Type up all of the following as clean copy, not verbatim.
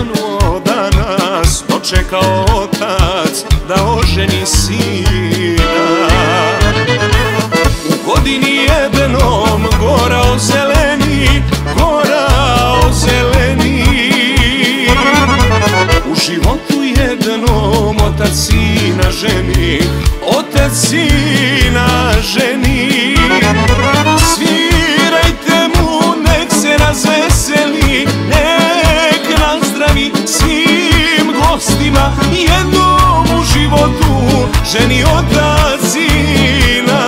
svanuo danas, dočekao otac da oženi sina. U godini jednom gorao zeleni, gorao zeleni. U životu jednom otac sina ženi, otac sina ženi. Svirajte mu, nek se razveseli, nek nazdravi svim gostima. Jednom u životu ženi otac sina,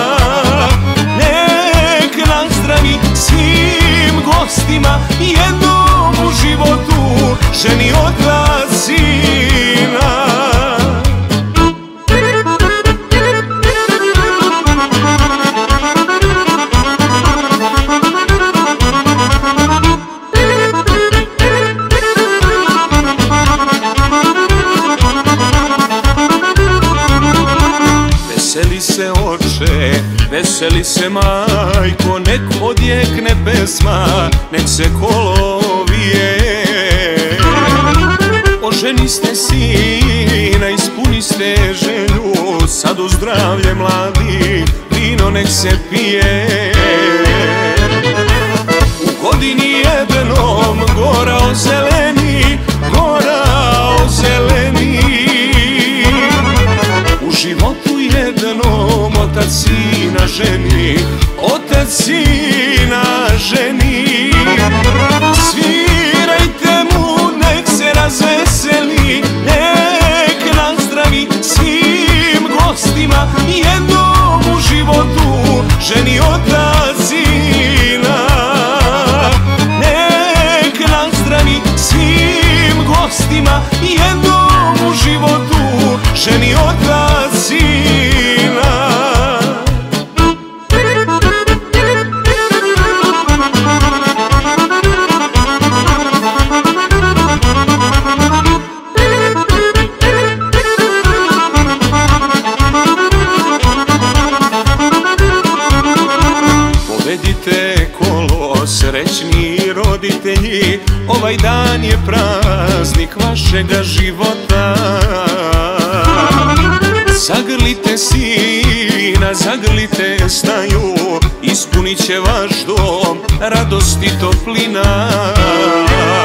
nek nazdravi svim gostima. Jednom u životu ženi otac sina. Veseli se oče, veseli se majko, nek odjekne pesma, nek se kolo vije. Oženi ste sina, ispuniste želju, sad u zdravlje mladi, vino nek se pije. U godini jednom gorao zeleni, gorao zeleni. U životu jednom otac sina ženi, otac sina ženi. Svirajte mu, nek se razveseli, nek nazdravi svim gostima. Jednom u životu ženi otac sina, nek nazdravi svim gostima. Jednom u životu ženi otac sina. Povedite kolo, srećni roditelji, ovaj dan je praznik vašega života. Zagrlite sina, zagrlite staju, ispunit će vaš dom radost i toplina.